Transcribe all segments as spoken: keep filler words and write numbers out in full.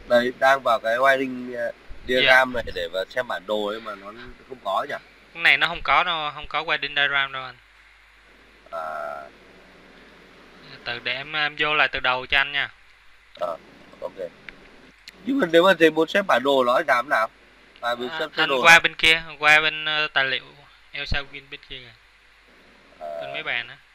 Đấy, đang vào cái wiring uh, Dạ. diagram này để vào xem bản đồ ấy mà nó không có nhỉ? Cái này nó không có đâu, không có wedding diagram đâu anh. À, Từ để em, em vô lại từ đầu cho anh nha. ờ, ok. Nhưng mà nếu mà thầy muốn xem bản đồ nó làm nào? À, mình À, xem sơ anh đồ qua nó. bên kia, qua bên ờ, tài liệu Elsa Win bên kia kìa, bên À, mấy bàn á.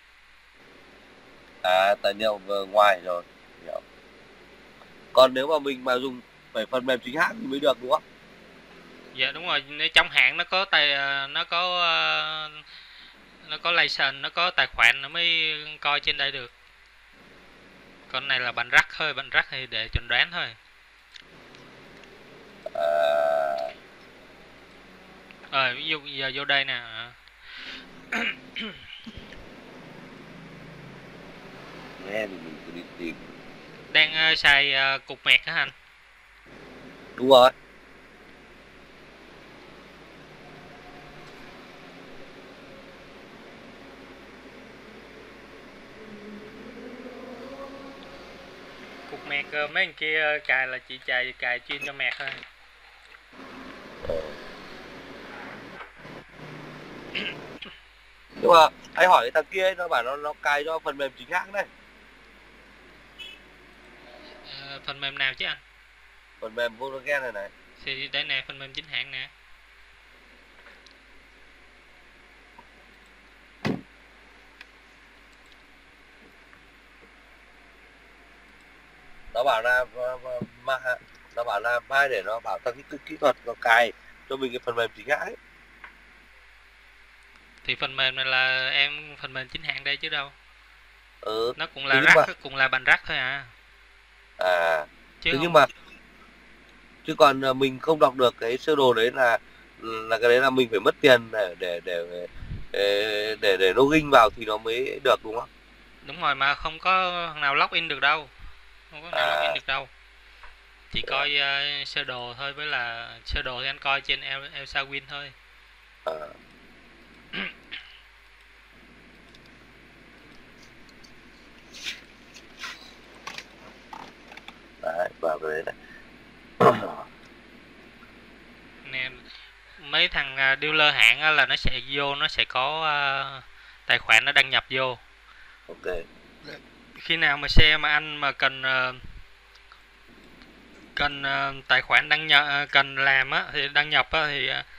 à tài liệu vừa ngoài rồi. Hiểu. Còn nếu mà mình mà dùng phải phần mềm chính hãng thì mới được đúng không? Dạ đúng rồi, nếu trong hãng nó có tài ờ, nó có ờ, nó có license, nó có tài khoản nó mới coi trên đây được. Con này là bản rắc thôi, bản rắc thì để chuẩn đoán thôi. À, Rồi ví dụ giờ vô đây nè. nghe thì mình cứ đi tìm. Đang ờ, xài ờ, cục mẹt á anh. Đúng rồi. Cục mẹt ờ, mấy thằng kia cài là chỉ cài cài chuyên cho mẹt thôi. Ờ. Nhưng mà anh hỏi cái thằng kia ấy, nó bảo nó nó cài cho phần mềm chính hãng đấy. Ờ, phần mềm nào chứ anh? Phần mềm Volkswagen này này. Thì đây nè, phần mềm chính hãng nè. Nó bảo là mà nó bảo là mai để nó bảo thằng kỹ, kỹ thuật nó cài cho mình cái phần mềm chính hãng ấy. Thì phần mềm này là em phần mềm chính hãng đây chứ đâu. Ừ. Nó cũng Thế là nhưng mà rắc, cũng là bản rắc thôi à. à Chứ thế nhưng không. mà chứ còn à, mình không đọc được cái sơ đồ đấy là là cái đấy là mình phải mất tiền để để để để để, để login vào thì nó mới được đúng không? Đúng rồi, mà không có nào login được đâu. Không có nào login À, được đâu. Chỉ coi uh, sơ đồ thôi, với là sơ đồ thì anh coi trên El, Elsa Win thôi. à, đấy vào cái đấy này. Nè, mấy thằng uh, dealer hãng á, là nó sẽ vô, nó sẽ có uh, tài khoản nó đăng nhập vô. Ok. Khi nào mà xe mà anh mà cần uh, cần uh, tài khoản đăng nhập, uh, cần làm á thì đăng nhập á thì uh,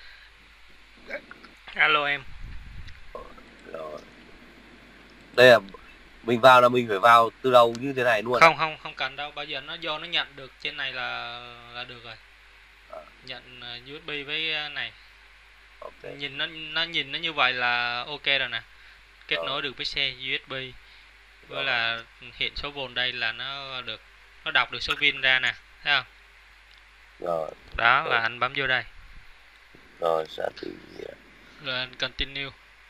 alo em. Rồi. Đây là mình vào là mình phải vào từ đầu như thế này luôn à? Không không không cần đâu, bao giờ nó vô nó nhận được trên này là là được rồi. À, Nhận uh, u ét bê với uh, này. ok. Nhìn nó nó nhìn nó như vậy là ok rồi nè. Kết Rồi, nối được với xe u ét bê, với rồi, là hiện số vồn đây là nó được, nó đọc được số pin ra nè, thấy không? rồi, Đó là rồi, anh bấm vô đây rồi sẽ thì rồi anh continue.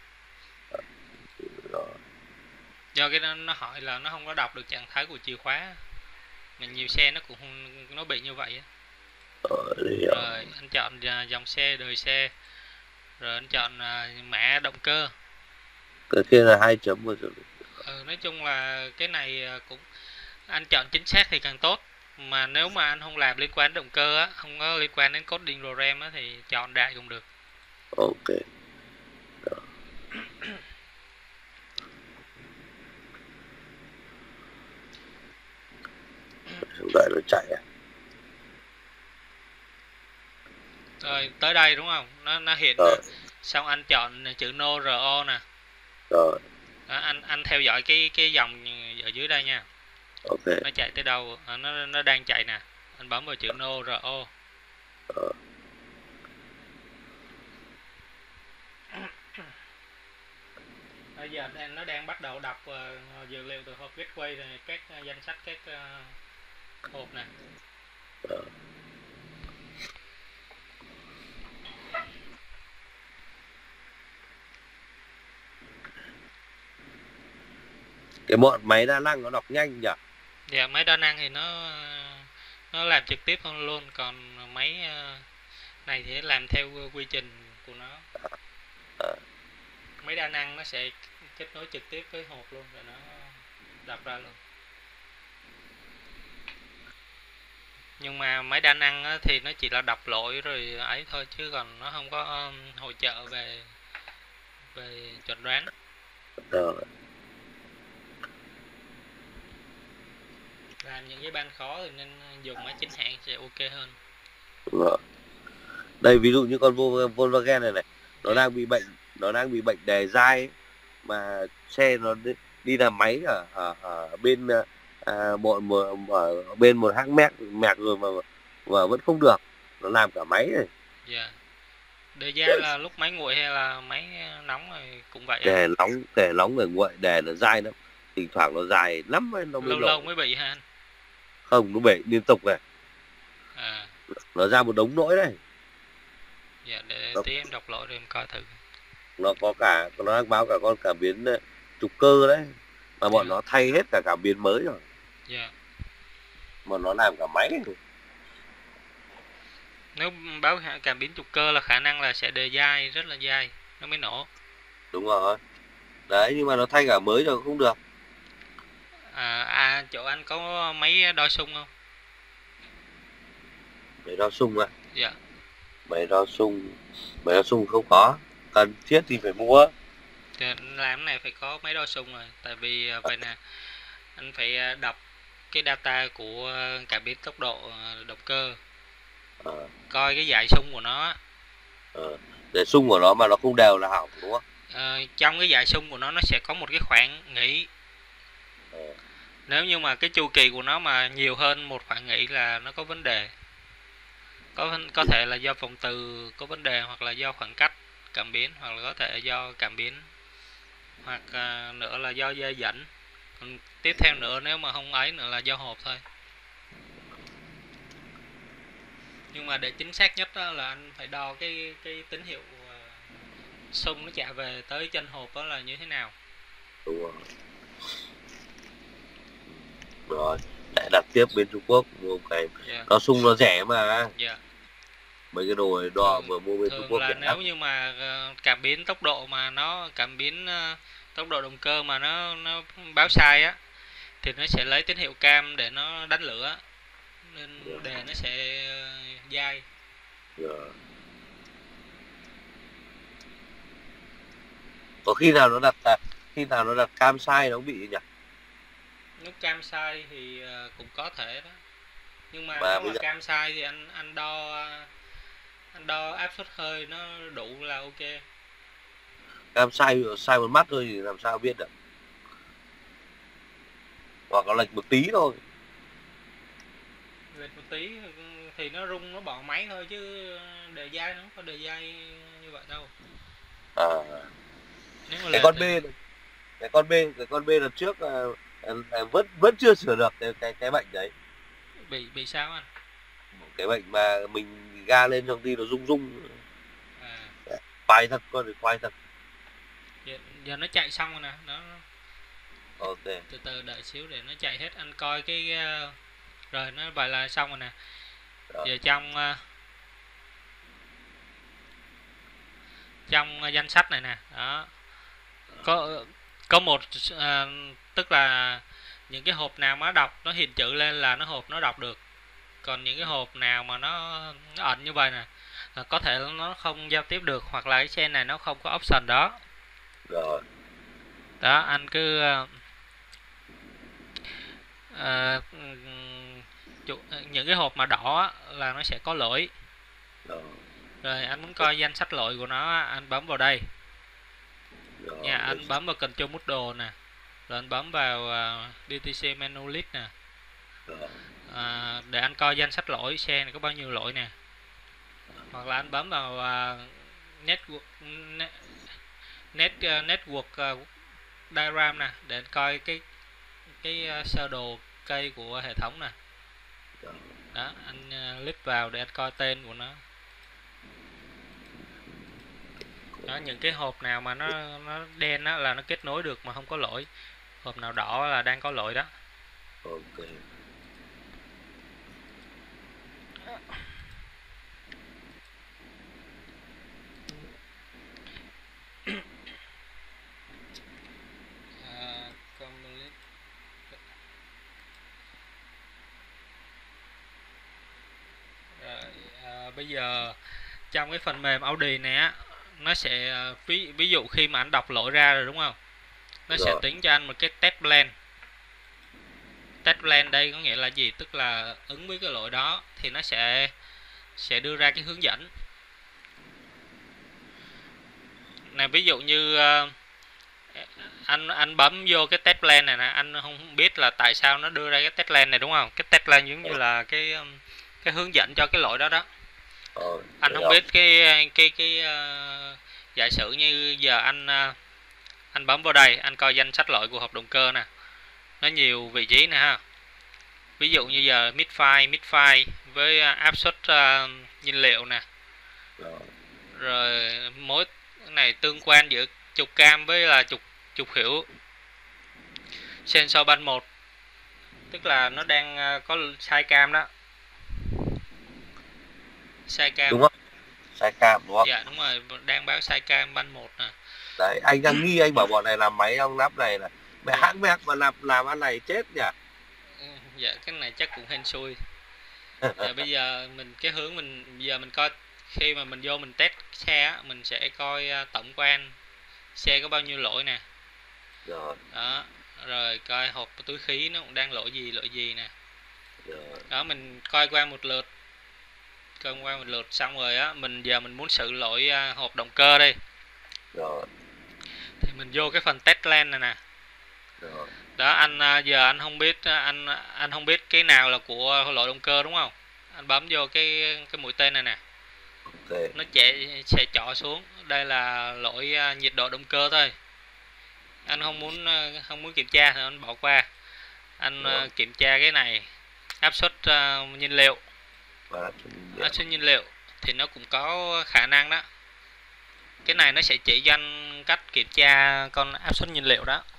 rồi. Do cái đó nó hỏi là nó không có đọc được trạng thái của chìa khóa, mà nhiều xe nó cũng không, nó bị như vậy á. Rồi, hiểu. Rồi anh chọn à, dòng xe, đời xe, rồi anh chọn à, mã động cơ. Cái kia là hai chấm một rồi. Ừ, nói chung là cái này à, cũng anh chọn chính xác thì càng tốt, mà nếu mà anh không làm liên quan đến động cơ á, không có liên quan đến coding program á thì chọn đại cũng được. Ok. Rồi. Xong đợi nó chạy à? Rồi tới đây đúng không, nó nó hiện nè, Rồi, xong anh chọn chữ no ro nè. rồi, Đó, anh anh theo dõi cái cái dòng ở dưới đây nha, ok. nó chạy tới đâu. À, nó nó đang chạy nè, anh bấm vào chữ no ro. Rồi. Bây giờ đang, nó đang bắt đầu đọc uh, dữ liệu từ hộp gateway này, các uh, danh sách các uh, hộp nè. Rồi. Cái bọn máy đa năng nó đọc nhanh nhỉ? Dạ máy đa năng thì nó nó làm trực tiếp hơn luôn, còn máy uh, này thì làm theo quy trình của nó. À, Máy đa năng nó sẽ kết nối trực tiếp với hộp luôn, rồi nó đọc ra luôn. Nhưng mà máy đa năng á, thì nó chỉ là đọc lỗi rồi ấy thôi, chứ còn nó không có um, hỗ trợ về về chuẩn đoán. Rồi. Làm những cái ban khó thì nên dùng máy chính hãng sẽ ok hơn. Rồi. Đây ví dụ như con Vol- Volkswagen này này, nó Dạ, đang bị bệnh, nó đang bị bệnh đề dai ấy, mà xe nó đi, đi làm máy ở, ở, ở bên à, một, một ở bên một hãng mẹc mẹc rồi mà mà vẫn không được, nó làm cả máy này. dạ. Đề dai là lúc máy nguội hay là máy nóng rồi cũng vậy anh? Đề nóng, đề nóng rồi nguội, đề nó dai lắm, thỉnh thoảng nó dài lắm ấy, nó mới Lâu lâu nổ. mới bị ha anh? Không, nó bể liên tục này, À, nó ra một đống lỗi này. dạ để nó, tí em đọc lỗi rồi em coi thử. nó có cả, nó đang báo cả con cảm biến ờ, trục cơ đấy, mà bọn Dạ, nó thay hết cả cảm biến mới rồi, dạ. mà nó làm cả máy này. Nếu báo cảm biến trục cơ là khả năng là sẽ đề dai rất là dai nó mới nổ. Đúng rồi đấy, nhưng mà nó thay cả mới rồi không được. À, à chỗ anh có máy đo xung không? Máy đo xung à? Dạ. Máy đo xung, máy đo xung không có, cần thiết thì phải mua. Thì làm cái này phải có máy đo xung rồi, tại vì à, vậy nè, anh phải à, đọc cái data của à, cảm biến tốc độ à, động cơ, Ờ, coi cái dải xung của nó. ờ. Để xung của nó mà nó không đều là hỏng đúng không? Ờ, trong cái dải xung của nó nó sẽ có một cái khoảng nghỉ. Ờ, Nếu như mà cái chu kỳ của nó mà nhiều hơn một khoảng nghỉ là nó có vấn đề. Có có thể là do vòng từ có vấn đề, hoặc là do khoảng cách cảm biến, hoặc là có thể do cảm biến, hoặc à, nữa là do dây dẫn. Còn tiếp theo nữa nếu mà không ấy nữa là do hộp thôi. Nhưng mà để chính xác nhất đó là anh phải đo cái cái tín hiệu à, xung nó chạy về tới chân hộp đó là như thế nào. đúng rồi. Rồi, lại đặt tiếp bên Trung Quốc mua cái Dạ. đo xung nó rẻ mà. Dạ. Mấy cái đồ đo Thường vừa mua bên Trung thường Quốc là rẻ lắm. nếu như mà ờ, cảm biến tốc độ mà nó cảm biến ờ, tốc độ động cơ mà nó nó báo sai á, thì nó sẽ lấy tín hiệu cam để nó đánh lửa, nên Rồi, đề nó sẽ ờ, dai. rồi. Có khi nào nó đặt à, khi nào nó đặt cam sai nó cũng bị nhỉ? Lúc cam sai thì ờ, cũng có thể đó, nhưng mà Mà nếu bây mà giờ cam sai thì anh anh đo ờ, anh đo áp suất hơi nó đủ là ok. cam sai sai một mắt thôi thì làm sao biết được, hoặc có lệch một tí thôi. Lệch một tí thì nó rung nó bỏ máy thôi, chứ đề dai nó không có đề dai như vậy đâu. À, Nếu mà cái lệch con B, thì cái con B, cái con B lần trước à, à, vẫn vẫn chưa sửa được cái cái, cái bệnh đấy. bị bị sao anh? Cái bệnh mà mình ga lên trong khi nó rung rung, À, quay thật, con này quay thật. giờ, giờ nó chạy xong rồi nè, nó Ok. từ từ đợi xíu để nó chạy hết anh coi cái uh, rồi nó vậy là xong rồi nè. Rồi. Giờ trong uh, trong uh, danh sách này nè, đó có có một uh, tức là những cái hộp nào mà đọc nó hiện chữ lên là nó hộp nó đọc được, còn những cái hộp nào mà nó, nó ẩn như vậy nè là có thể nó không giao tiếp được, hoặc là cái xe này nó không có option đó. Rồi. Đó anh cứ uh, uh, những cái hộp mà đỏ là nó sẽ có lỗi. Rồi. Rồi anh muốn coi danh sách lỗi của nó, anh bấm vào đây Rồi. nha, anh bấm vào Control Module nè, rồi anh bấm vào uh, đê tê xê Menu List nè. Rồi. À, để anh coi danh sách lỗi xe này có bao nhiêu lỗi nè, hoặc là anh bấm vào uh, Network net, net, uh, Network uh, Diagram nè, để anh coi cái cái uh, sơ đồ cây của hệ thống nè. Đó anh uh, click vào để anh coi tên của nó. Đó, những cái hộp nào mà nó nó đen á là nó kết nối được mà không có lỗi, hộp nào đỏ là đang có lỗi đó. Ok. À, complete. uh, bây giờ trong cái phần mềm Audi này á, nó sẽ ví ví dụ khi mà anh đọc lỗi ra rồi đúng không, nó rồi. sẽ tính cho anh một cái test plan. Test plan đây có nghĩa là gì, tức là ứng với cái lỗi đó thì nó sẽ sẽ đưa ra cái hướng dẫn này. Ví dụ như uh, anh anh bấm vô cái test plan này nè, anh không biết là tại sao nó đưa ra cái test plan này đúng không. Cái test plan giống như là cái cái hướng dẫn cho cái lỗi đó đó. Ờ, anh không biết cái cái cái uh, giả sử như giờ anh uh, anh bấm vào đây, anh coi danh sách lỗi của hộp động cơ nè, nó nhiều vị trí nè ha. Ví dụ như giờ mid-fire, mid-fire với uh, áp suất uh, nhiên liệu nè, rồi mối này tương quan giữa trục cam với là trục trục hiệu. Sensor band một, tức là nó đang uh, có sai cam đó. Sai cam. Đúng không? Sai cam đúng không? Dạ đúng rồi, đang báo sai cam band một nè. Đấy, anh đang nghi anh bảo bọn này làm máy ông nắp này là mẹ hãng mẹ mà làm làm ăn này chết nhỉ? Dạ cái này chắc cũng hên xui. Rồi bây giờ mình cái hướng mình giờ mình coi khi mà mình vô mình test xe á, mình sẽ coi uh, tổng quan xe có bao nhiêu lỗi nè. Rồi. Đó, rồi coi hộp túi khí nó cũng đang lỗi gì lỗi gì nè. Rồi. Đó mình coi qua một lượt. Coi qua một lượt xong rồi á, mình giờ mình muốn xử lỗi uh, hộp động cơ đi. Rồi. Thì mình vô cái phần test plan này nè. Rồi. Đó anh giờ anh không biết anh anh không biết cái nào là của lỗi động cơ đúng không? Anh bấm vô cái cái mũi tên này nè. Okay. Nó sẽ sẽ chọn xuống. Đây là lỗi uh, nhiệt độ động cơ thôi. Anh không muốn uh, không muốn kiểm tra thì anh bỏ qua. Anh uh, kiểm tra cái này áp suất uh, nhiên liệu. Áp suất nhiên liệu thì nó cũng có khả năng đó. Cái này nó sẽ chỉ cho anh cách kiểm tra con áp suất nhiên liệu đó.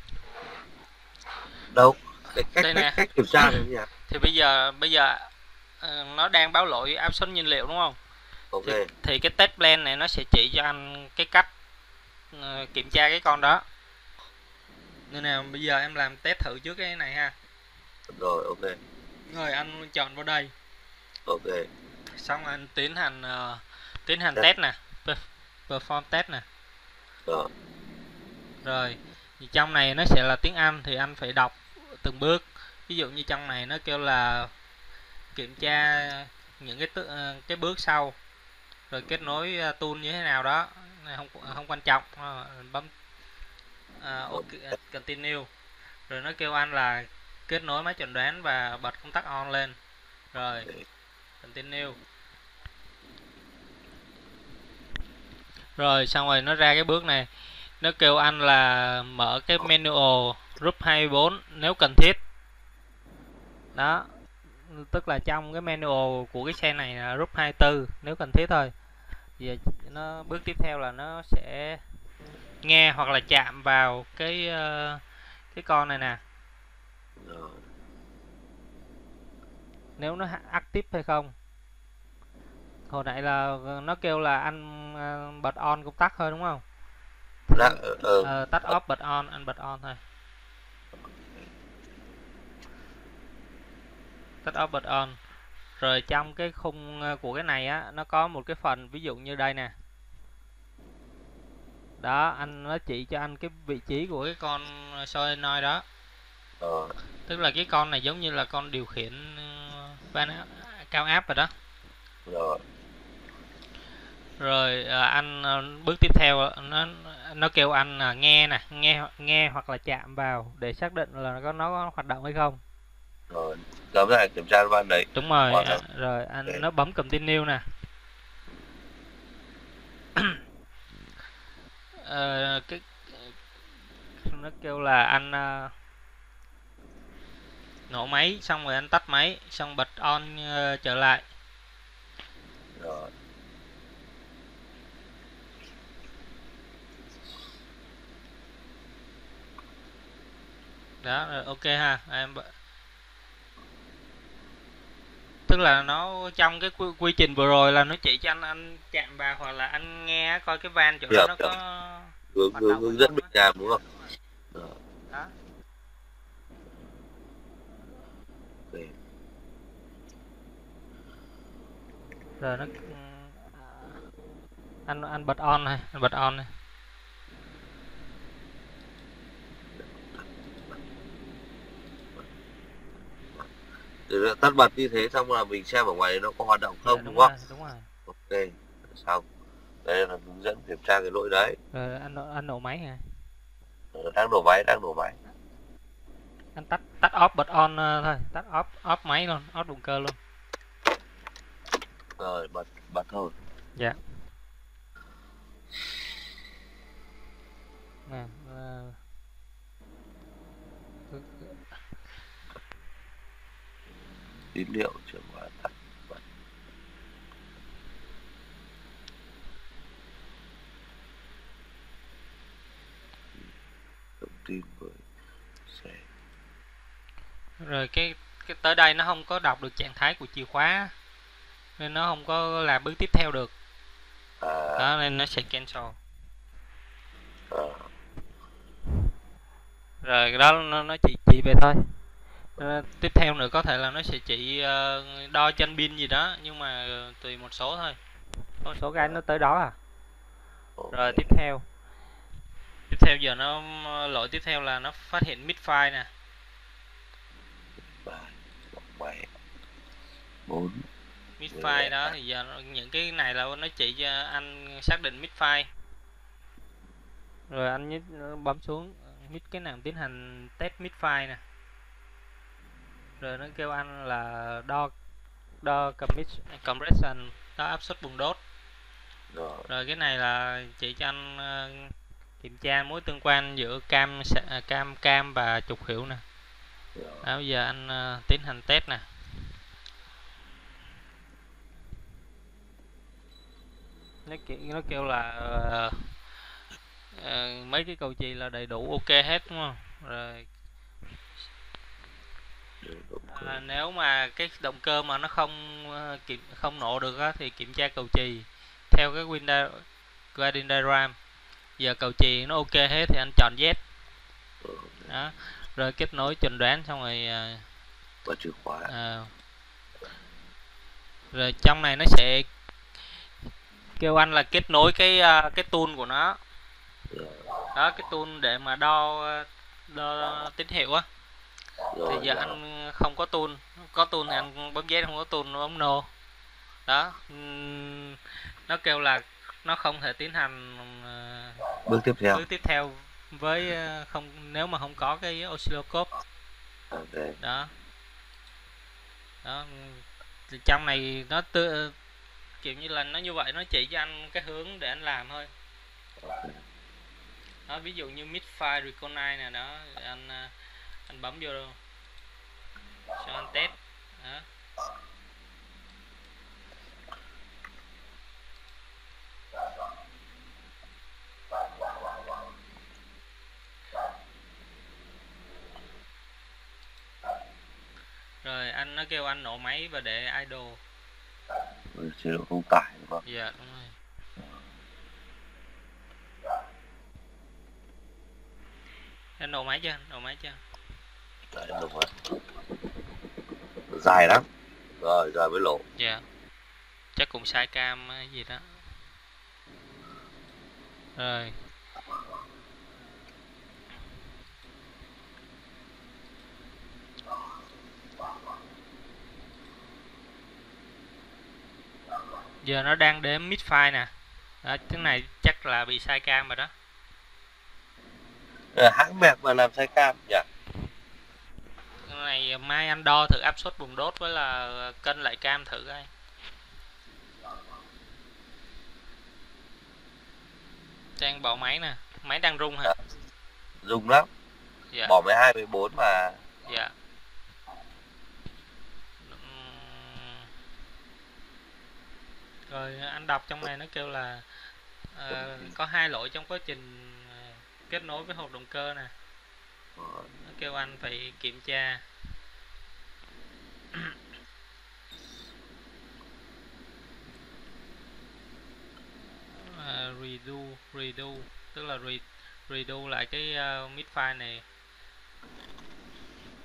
Đâu? Để cách, đây cách, nè. Cách kiểm tra này nhỉ? Thì bây giờ bây giờ uh, nó đang báo lỗi áp suất nhiên liệu đúng không? Okay. Thì, thì cái test plan này nó sẽ chỉ cho anh cái cách uh, kiểm tra cái con đó. Nên nào bây giờ em làm test thử trước cái này ha. Rồi ok. Rồi anh chọn vào đây. Ok. Xong anh tiến hành uh, tiến hành test, test nè, perform test nè. Rồi. Rồi. Thì trong này nó sẽ là tiếng Anh thì anh phải đọc từng bước. Ví dụ như trong này nó kêu là kiểm tra những cái uh, cái bước sau. Rồi kết nối uh, tool như thế nào đó, không không quan trọng. Uh, bấm uh, okay, uh, continue. Rồi nó kêu anh là kết nối máy chẩn đoán và bật công tắc on lên. Rồi continue. Rồi xong rồi nó ra cái bước này. Nó kêu anh là mở cái manual group hai mươi bốn nếu cần thiết. Đó. Tức là trong cái manual của cái xe này là group hai mươi tư nếu cần thiết thôi. Giờ nó bước tiếp theo là nó sẽ nghe hoặc là chạm vào cái uh, cái con này nè. Nếu nó active hay không. Hồi nãy là nó kêu là anh uh, bật on công tắc thôi đúng không? Dạ, ừ. uh, tắt off bật on, anh bật on thôi. Tắt off bật on. Rồi trong cái khung của cái này á, nó có một cái phần ví dụ như đây nè. Đó, anh nó chỉ cho anh cái vị trí của cái con solenoid đó. Ờ. Tức là cái con này giống như là con điều khiển van cao áp rồi đó. Rồi. Rồi à, anh bước tiếp theo nó nó kêu anh là nghe nè, nghe nghe hoặc là chạm vào để xác định là có nó có hoạt động hay không. Rồi, bấm lại kiểm tra van đấy. Đúng rồi, à, rồi anh okay. Nó bấm continue nè. à, cái nó kêu là anh uh, nổ máy xong rồi anh tắt máy xong bật on uh, trở lại. Rồi. Đó rồi ok ha. Em tức là nó trong cái quy, quy trình vừa rồi là nó chỉ cho anh anh chạm vào hoặc là anh nghe coi cái van chỗ đó nó có hướng hướng hướng dẫn mình làm đúng không? Đó. Đó. Okay. Rồi nó anh anh bật on này, anh bật on này. Rồi tắt bật như thế xong là mình xem ở ngoài nó có hoạt động không, Dạ, đúng đúng không? rồi, đúng rồi. Ok, xong. Đây là hướng dẫn kiểm tra cái lỗi đấy. Rồi anh anh nổ máy hả? Ờ, đang nổ máy, đang nổ máy. Anh tắt tắt off bật on uh, thôi, tắt off off máy luôn, off động cơ luôn. Rồi bật bật thôi. Dạ. Nè, uh, Tín hiệu chuyển qua tắt bật. Thông tin với xe. Rồi cái cái tới đây nó không có đọc được trạng thái của chìa khóa nên nó không có làm bước tiếp theo được. À, Đó nên nó sẽ cancel. à. Rồi đó nó, nó chỉ chỉ về thôi. Ờ, tiếp theo nữa có thể là nó sẽ chỉ uh, đo chân pin gì đó nhưng mà tùy một số thôi. Có một số cái nó tới đó à. Rồi tiếp theo. Tiếp theo giờ nó lỗi tiếp theo là nó phát hiện misfire nè. ba, bảy, bốn. Misfire đó thì giờ những cái này là nó chỉ cho anh xác định misfire. Rồi anh nhấn bấm xuống mid cái nào tiến hành test misfire nè. Rồi nó kêu anh là đo đo compression, đo áp suất bùng đốt. Rồi. Rồi cái này là chỉ cho anh uh, kiểm tra mối tương quan giữa cam cam cam và trục hiệu nè. Đó, bây giờ anh uh, tiến hành test nè. Nó kêu, nó kêu là uh, uh, mấy cái cầu chì là đầy đủ ok hết đúng không? Rồi à, nếu mà cái động cơ mà nó không uh, kiểm không nổ được á, thì kiểm tra cầu chì theo cái window gradient diagram. Giờ cầu chì nó ok hết thì anh chọn yes. Đó. Rồi kết nối chuẩn đoán xong rồi uh, và chìa khóa. À, rồi trong này nó sẽ kêu anh là kết nối cái uh, cái tool của nó. Đó, cái tool để mà đo đo tín hiệu á. Thì giờ anh không có tool, có tool thì anh bấm yes, không có tool bấm no. Đó. Nó kêu là nó không thể tiến hành uh, bước tiếp theo. Bước tiếp theo với uh, không nếu mà không có cái oscilloscope. Okay. Đó. Đó. Thì trong này nó tư, kiểu như là nó như vậy, nó chỉ cho anh cái hướng để anh làm thôi. Đó, ví dụ như misfire recognize nè, đó anh anh bấm vô cho anh test. Đó. Rồi anh nó kêu anh nổ máy và để idle. Chế độ không tải đúng không? Dạ đúng rồi. Anh nổ máy chưa? Nổ máy chưa? Đấy, đúng rồi. Dài lắm. Rồi, giờ mới lộ. Dạ. Chắc cũng sai cam gì đó. Rồi. Giờ nó đang đếm misfire nè. Đó, cái này chắc là bị sai cam rồi đó. À, hãng mẹc mà làm sai cam nhỉ? Cái này mai anh đo thử áp suất bùng đốt với là cân lại cam thử coi. Đang bỏ máy nè, máy đang rung hả? À, rung lắm. Dạ. Bỏ mười hai mười bốn mà. Dạ. Rồi anh đọc trong này nó kêu là uh, có hai lỗi trong quá trình uh, kết nối với hộp động cơ nè. Nó kêu anh phải kiểm tra. uh, redo redo tức là re, redo lại cái uh, misfire này.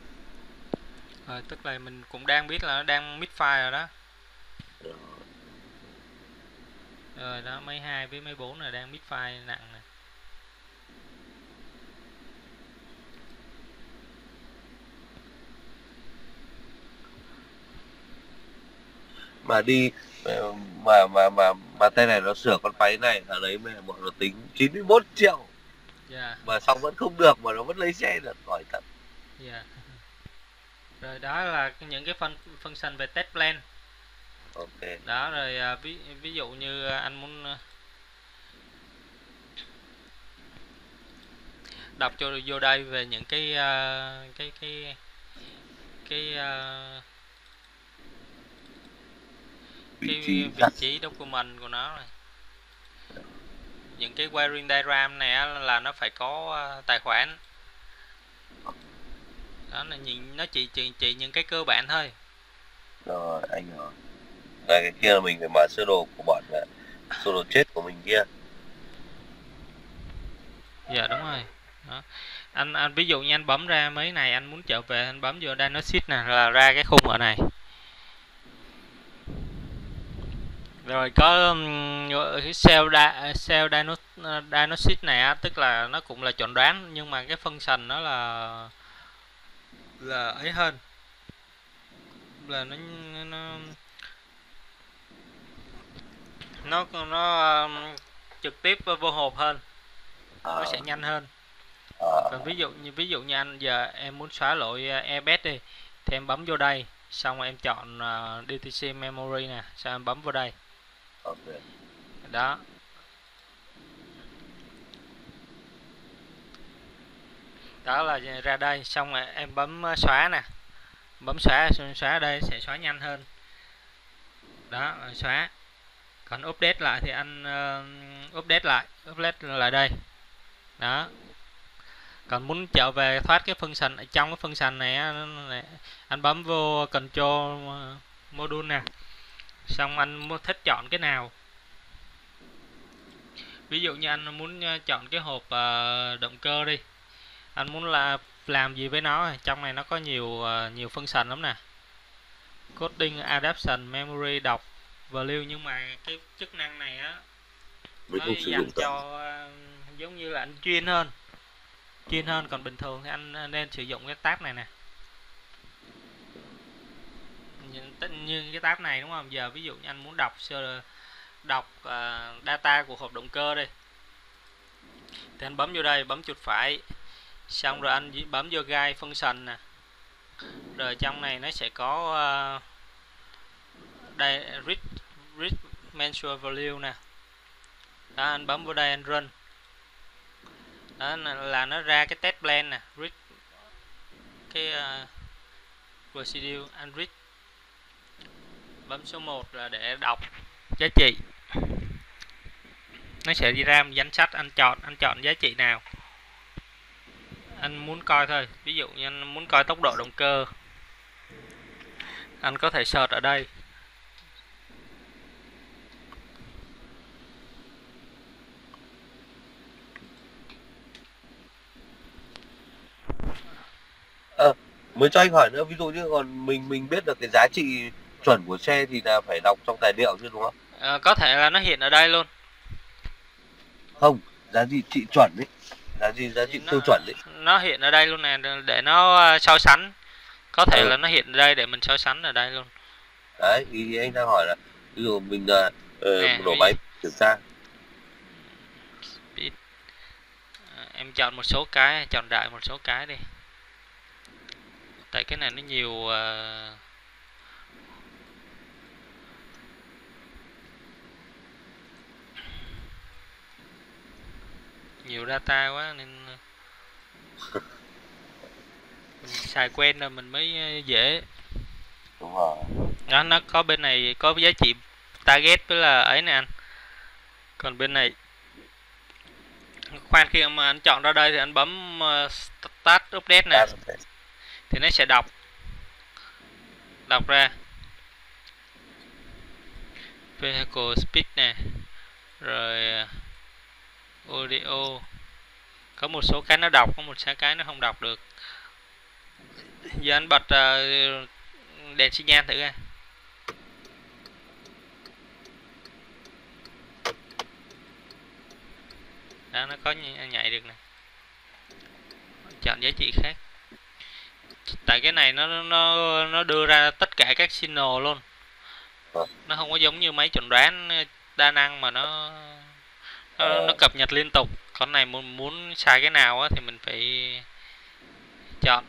Rồi, tức là mình cũng đang biết là nó đang misfire rồi đó. Rồi đó, máy hai với máy bốn là đang misfire nặng nè. Mà đi ờ, mà mà mà mà tay này nó sửa con máy này, ở đấy mẹ bọn nó tính chín mươi mốt triệu Dạ. mà xong vẫn không được, mà nó vẫn lấy xe được, hỏi thật. Dạ. Rồi đó là những cái phân function về test plan. Ok. Đó rồi à, ví ví dụ như anh muốn à, đọc cho vô đây về những cái à, cái cái cái à, Vị cái trí vị trí document của nó này. Những cái wiring diagram này á, là nó phải có à, tài khoản. Đó là nhìn nó chỉ chỉ chỉ những cái cơ bản thôi. rồi anh rồi. Cái, cái kia là mình phải mở sơ đồ của bọn là sơ đồ chết của mình kia. Dạ đúng rồi. Đó. Anh anh ví dụ như anh bấm ra mấy này, anh muốn trở về anh bấm vô Dynasys nè, là ra cái khung ở này. Rồi có um, cái cell da, cell Dynasys này á, tức là nó cũng là chẩn đoán, nhưng mà cái function nó là là ấy hơn, là nó nó nó nó um, trực tiếp vô hộp hơn, À, nó sẽ nhanh hơn. à, Còn ví dụ như ví dụ như anh giờ em muốn xóa lỗi airbag đi, thì em bấm vô đây, xong rồi em chọn uh, đê tê xê memory nè, xong em bấm vô đây. ok. Đó. Đó là ra đây, xong rồi em bấm uh, xóa nè, bấm xóa xóa ở đây sẽ xóa nhanh hơn. Đó, rồi xóa. Còn update lại thì anh uh, update lại, update lại đây. Đó. Còn muốn trở về thoát cái function ở trong cái function này, này anh bấm vô control module nè, xong anh thích chọn cái nào. Ví dụ như anh muốn chọn cái hộp uh, động cơ đi, anh muốn là làm gì với nó, trong này nó có nhiều uh, nhiều function lắm nè, coding, adaptation, memory, đọc, value, nhưng mà cái chức năng này á nó dành cho uh, giống như là anh chuyên hơn chuyên hơn còn bình thường thì anh nên sử dụng cái tab này nè, như cái tab này đúng không. Giờ ví dụ như anh muốn đọc đọc uh, data của hộp động cơ đi, thì anh bấm vô đây, bấm chuột phải, xong rồi anh bấm vô guide function nè, rồi trong này nó sẽ có uh, đây read, read mensual value nè. Đó, anh bấm vô đây anh run. Đó là nó ra cái test plan nè, read cái uh, procedure, anh read, bấm số một là để đọc giá trị, nó sẽ đi ra một danh sách, anh chọn anh chọn giá trị nào anh muốn coi thôi. Ví dụ như anh muốn coi tốc độ động cơ, anh có thể search ở đây. À, mới cho anh hỏi nữa, ví dụ như còn mình mình biết được cái giá trị chuẩn của xe thì là phải đọc trong tài liệu chứ đúng không? À, có thể là nó hiện ở đây luôn. Không, giá trị chuẩn đấy, giá trị giá trị tiêu chuẩn đấy. Nó hiện ở đây luôn nè, để nó so sánh. Có thể ừ. là nó hiện ở đây để mình so sánh ở đây luôn. Đấy, thì anh đang hỏi là ví dụ mình uh, nè, nổ máy kiểm tra. Em chọn một số cái, chọn đại một số cái đi. Tại cái này nó nhiều uh, nhiều data quá nên mình xài quen rồi mình mới dễ. Đúng rồi. Đó, nó có bên này có giá trị target với là ấy nè anh. Còn bên này khoan, khi mà anh chọn ra đây thì anh bấm uh, start update nè, thì nó sẽ đọc đọc ra vehicle speed nè, rồi audio, có một số cái nó đọc, có một số cái nó không đọc được. Giờ anh bật uh, đèn xi nhan thử ra. đó, nó có nhảy được nè. Chọn giá trị khác. Tại cái này nó nó nó đưa ra tất cả các signal luôn. Nó không có giống như máy chuẩn đoán đa năng mà nó nó, nó cập nhật liên tục. Con này muốn muốn xài cái nào á thì mình phải chọn.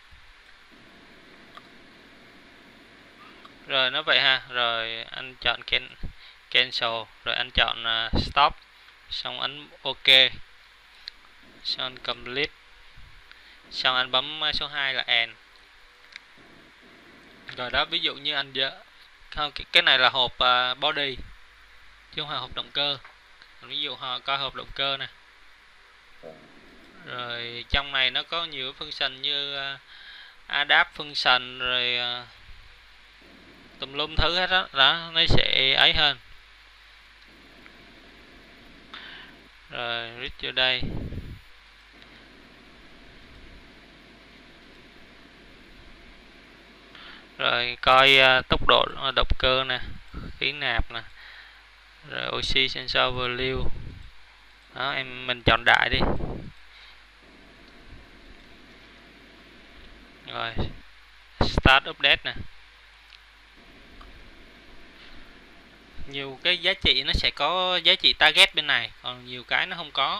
Rồi nó vậy ha. Rồi anh chọn can, cancel, rồi anh chọn uh, stop, xong ấn ok, xong anh complete, xong anh bấm số hai là end. Rồi đó, ví dụ như anh giờ không, cái, cái này là hộp uh, body chứ không phải hộp động cơ. Ví dụ họ coi hộp động cơ nè. Rồi trong này nó có nhiều function như uh, adapt function rồi uh, tùm lum thứ hết đó. Đó, nó sẽ ấy hơn. Rồi read vô đây. Rồi coi uh, tốc độ động cơ nè, khí nạp nè, rồi oxy sensor value. Đó, em mình chọn đại đi. Rồi start update nè. Nhiều cái giá trị nó sẽ có giá trị target bên này, còn nhiều cái nó không có.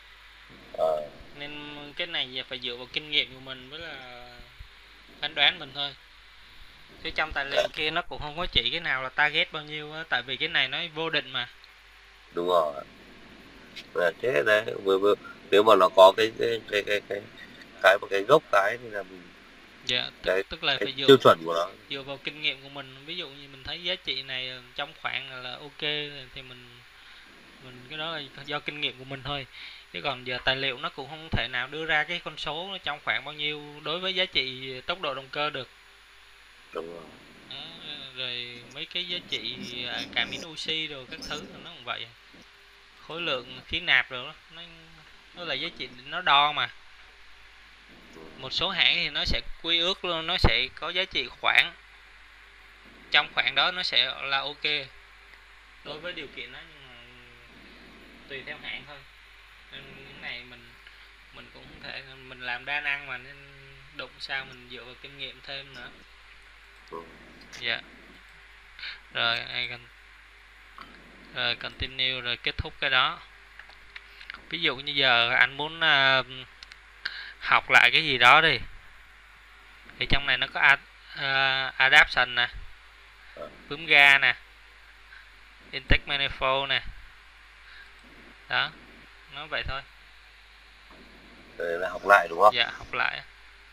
Nên cái này phải dựa vào kinh nghiệm của mình với là phán đoán mình thôi. Chứ trong tài liệu kia nó cũng không có chỉ cái nào là target bao nhiêu á, tại vì cái này nó vô định mà. Đúng rồi. Là thế đấy, nếu mà nó có cái cái cái cái cái cái một cái gốc cái thì là mình dạ, tức, cái, tức là cái phải dựa tiêu chuẩn của nó, dựa vào kinh nghiệm của mình. Ví dụ như mình thấy giá trị này trong khoảng là ok thì mình mình cái đó là do kinh nghiệm của mình thôi. Chứ còn giờ tài liệu nó cũng không thể nào đưa ra cái con số trong khoảng bao nhiêu đối với giá trị tốc độ động cơ được. Đúng rồi. Đó, rồi mấy cái giá trị cảm biến oxy rồi các thứ nó cũng vậy. Khối lượng khí nạp rồi đó, nó nó là giá trị nó đo mà. Một số hãng thì nó sẽ quy ước luôn, nó sẽ có giá trị khoảng, trong khoảng đó nó sẽ là ok đối với điều kiện đó, nhưng mà tùy theo hãng thôi. Nên cái này mình mình cũng không thể, mình làm đa năng mà, nên đụng sao mình dựa vào kinh nghiệm thêm nữa. Dạ yeah. Rồi cần rồi continue, rồi kết thúc cái đó. Ví dụ như giờ anh muốn uh, học lại cái gì đó đi, thì trong này nó có ad, uh, adaptation nè, bướm ga nè, intake manifold nè. Đó, nó vậy thôi. Rồi là học lại đúng không? Dạ, học lại.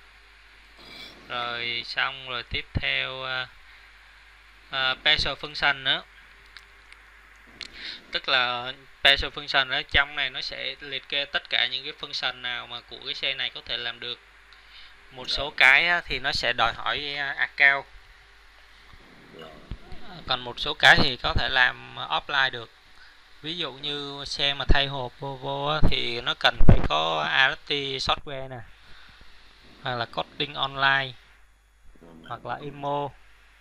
Rồi xong rồi tiếp theo uh, uh, special function nữa. Tức là special function ở trong này nó sẽ liệt kê tất cả những cái function nào mà của cái xe này có thể làm được. Một số cái thì nó sẽ đòi hỏi account, còn một số cái thì có thể làm offline được. Ví dụ như xe mà thay hộp Volvo thì nó cần phải có a rờ tê software nè, hoặc là coding online, hoặc là i em o.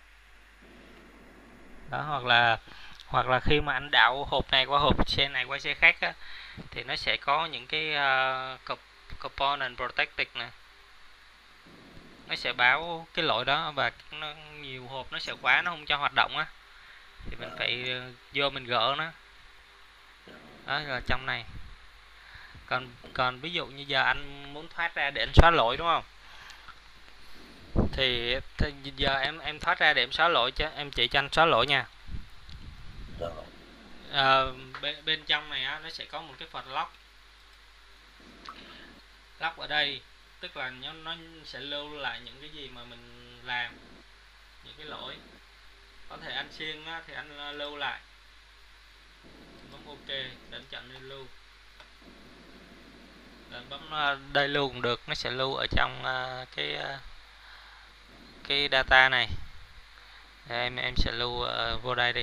Đó, hoặc là hoặc là khi mà anh đạo hộp này qua hộp xe này qua xe khác á, thì nó sẽ có những cái uh, component protected nè, nó sẽ báo cái lỗi đó, và nó, nhiều hộp nó sẽ khóa, nó không cho hoạt động á, thì mình phải uh, vô mình gỡ nó. Đó là trong này. Còn còn ví dụ như giờ anh muốn thoát ra để anh xóa lỗi đúng không? Thì, thì giờ em em thoát ra để em xóa lỗi, cho em chỉ cho anh xóa lỗi nha. À, bên, bên trong này á, nó sẽ có một cái phần lock. Lock ở đây tức là nó, nó sẽ lưu lại những cái gì mà mình làm, những cái lỗi. Có thể anh xuyên á, thì anh lưu lại, bấm ok để anh chọn đây lưu, để bấm đây lưu cũng được, nó sẽ lưu ở trong uh, cái uh, cái data này. Để em em sẽ lưu uh, vô đây đi.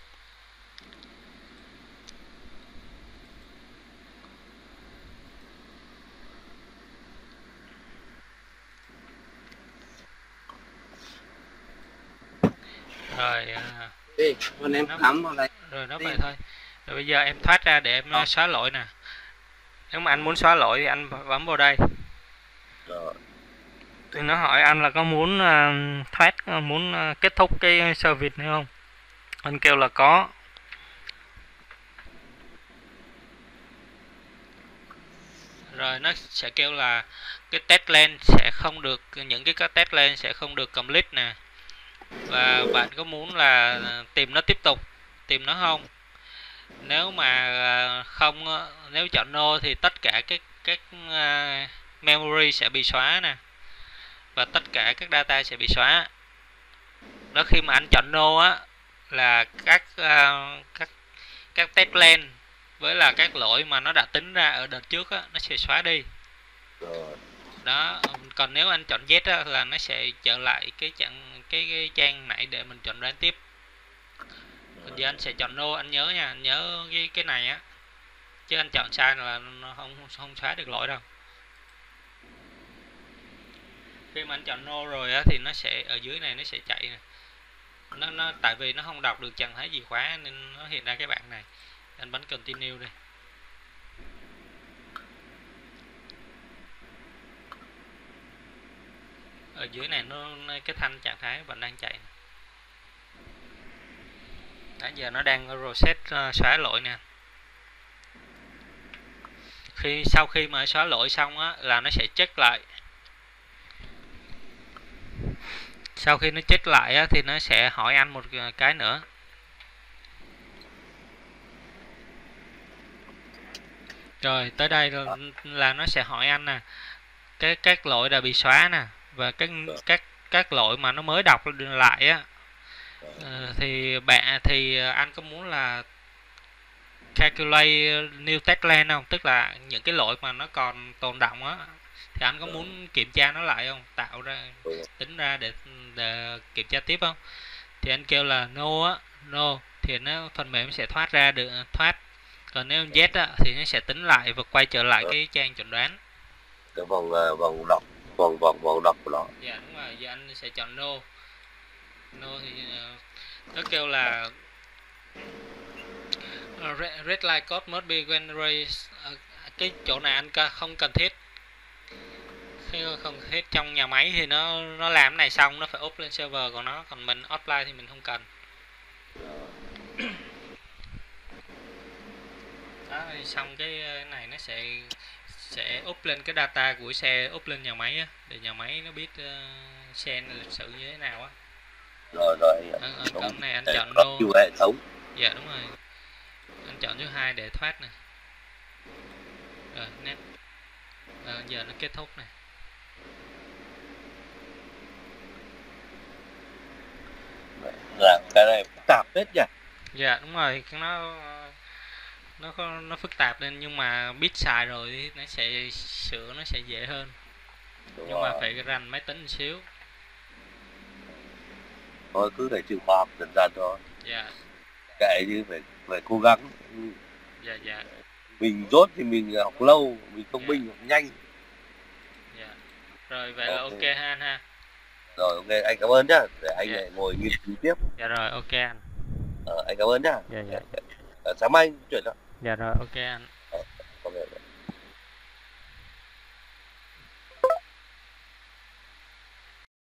Rồi uh, đi, em nó, cắm vào đây. Rồi nó đi. vậy thôi. Rồi bây giờ em thoát ra để em uh, xóa lỗi nè. Nếu mà anh muốn xóa lỗi thì anh bấm vào đây. Rồi. Thì nó hỏi anh là có muốn uh, thoát, uh, muốn uh, kết thúc cái service này không? Anh kêu là có. Rồi nó sẽ kêu là cái test lane sẽ không được, những cái test lane sẽ không được complete nè. Và bạn có muốn là tìm nó tiếp tục, tìm nó không? Nếu mà không, nếu chọn no thì tất cả các các uh, memory sẽ bị xóa nè. Và tất cả các data sẽ bị xóa. Đó, khi mà anh chọn no á là các uh, các các test lane với là các lỗi mà nó đã tính ra ở đợt trước á, nó sẽ xóa đi. Rồi. Đó, còn nếu anh chọn Z á, là nó sẽ trở lại cái trang cái, cái trang nãy để mình chọn đoán tiếp. Còn giờ anh sẽ chọn no, anh nhớ nha, anh nhớ cái cái này á. Chứ anh chọn sai là nó không không xóa được lỗi đâu. Khi mà anh chọn no rồi á thì nó sẽ ở dưới này nó sẽ chạy nè. Nó nó tại vì nó không đọc được trạng thái chìa khóa nên nó hiện ra cái bảng này. Anh bấm continue đây. Ở dưới này nó cái thanh trạng thái vẫn đang chạy. Nãy giờ nó đang reset uh, xóa lỗi nè. Khi sau khi mà xóa lỗi xong á là nó sẽ check lại. Sau khi nó check lại á thì nó sẽ hỏi anh một cái nữa. Rồi tới đây rồi là nó sẽ hỏi anh nè, cái các lỗi đã bị xóa nè và các các các lỗi mà nó mới đọc lại á, uh, thì bạn thì anh có muốn là calculate new test lane không, tức là những cái lỗi mà nó còn tồn đọng á thì anh có muốn kiểm tra nó lại không, tạo ra tính ra để, để kiểm tra tiếp không? Thì anh kêu là no á, no thì nó phần mềm sẽ thoát ra được thoát. Còn nếu Z á, thì nó sẽ tính lại và quay trở lại cái trang chẩn đoán. Cái vòng vòng đọc vòng vòng vòng đọc của nó. Dạ đúng rồi, giờ anh sẽ chọn no. No thì nó kêu là red light code must be generated. Cái chỗ này anh không cần thiết. Khi không thiết trong nhà máy thì nó nó làm cái này xong nó phải up lên server của nó, còn mình offline thì mình không cần. Đó, xong cái này nó sẽ sẽ up lên cái data của xe, up lên nhà máy á, để nhà máy nó biết uh, xe này lịch sử như thế nào á. Rồi rồi. Ở, ở cổng này anh chọn no. Hệ thống. Dạ đúng rồi. Anh chọn thứ hai để thoát này. Rồi nét. À, giờ nó kết thúc này. Là cái này phức tạp hết nhỉ? Dạ đúng rồi, nó nó nó phức tạp lên, nhưng mà biết xài rồi thì nó sẽ sửa, nó sẽ dễ hơn. Đúng nhưng rồi. Mà phải rành máy tính một xíu. Thôi cứ phải chịu khoa học dần dần thôi. Dạ. Kệ chứ phải phải cố gắng. Dạ dạ. Mình dốt thì mình học lâu, mình thông minh dạ. học nhanh. Dạ. Rồi vậy okay. Là ok ha anh ha. Rồi ok, anh cảm ơn nhá, để anh dạ. lại ngồi nghiên cứu tiếp. Dạ rồi ok anh. Ờ, anh cảm ơn nhá. Dạ dạ. Sáng mai anh chuyển cho. Dạ rồi ok anh.